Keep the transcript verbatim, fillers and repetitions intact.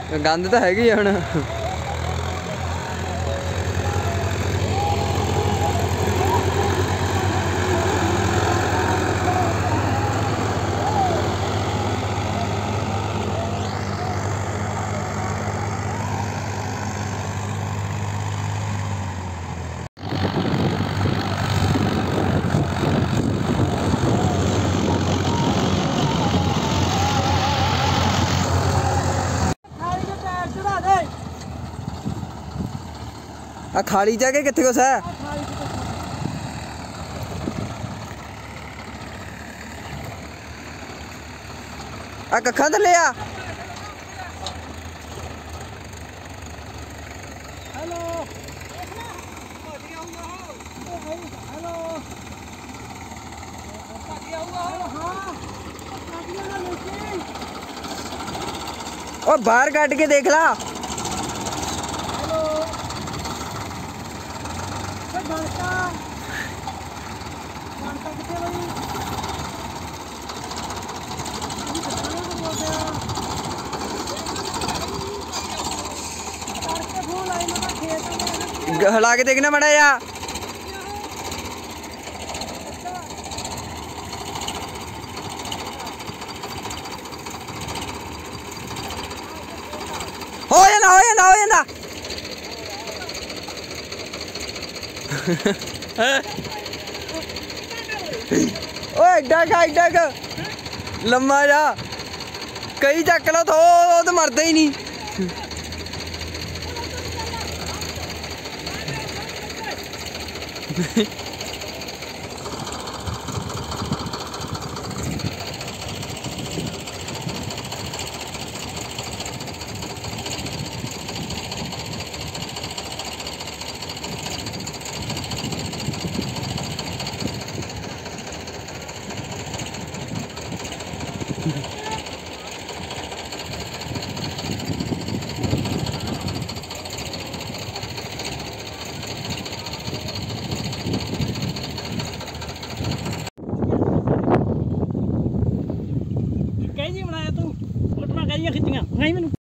गंद तो हैगी हुण। आ खाली जगह कितने कुछ है? आ कखा थले आ। हेलो हेलो ओ बाहर काट के देख ला। बनता बनता कितने बड़ी करके फोन आई ना खेत में हला के देखना बड़ा या हो जाना हो जाना हो जाना। ओ एडा का एडा का लम्मा जा कई चक लो तो वो तो मरदा ही नहीं। कहीं नहीं बनाया तू फोटो कहीं खिंचियां नहीं मैनू